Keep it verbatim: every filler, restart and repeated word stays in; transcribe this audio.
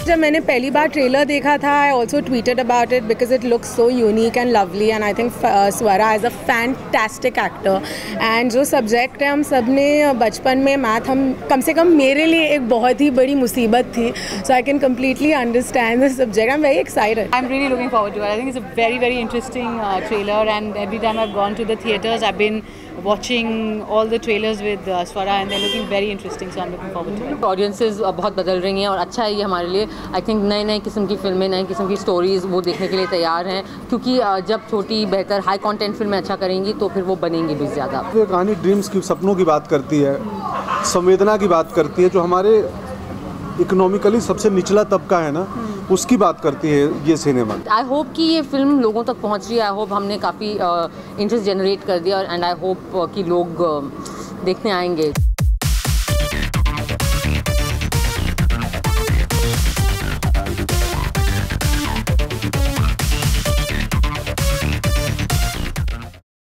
जब मैंने पहली बार ट्रेलर देखा था, I also tweeted about it because it looks so unique and lovely and I think Swara is a fantastic actor. And जो subject है हम सब ने बचपन में मैथ, हम कम से कम मेरे लिए एक बहुत ही बड़ी मुसीबत थी, so I can completely understand this subject. I am very excited. I am really looking forward to it. I think it's a very very interesting trailer and every time I have gone to the theatres I have been watching all the trailers with uh, Swara and they're looking very interesting, so I'm looking forward to it. Audiences बहुत बदल रही हैं और अच्छा है ये हमारे लिए। आई थिंक नए नए किस्म की फिल्में, नए किस्म की स्टोरीज़ वो देखने के लिए तैयार हैं, क्योंकि जब छोटी बेहतर हाई कंटेंट फिल्में अच्छा करेंगी तो फिर वो बनेंगी भी ज़्यादा। ये कहानी ड्रीम्स की, सपनों की बात करती है, संवेदना की बात करती है, जो हमारे इकोनॉमिकली सबसे निचला तबका है ना, उसकी बात करती है ये सिनेमा। आई होप कि ये फिल्म लोगों तक पहुंच रही है। आई होप हमने काफ़ी इंटरेस्ट जनरेट कर दिया एंड आई होप कि लोग uh, देखने आएंगे।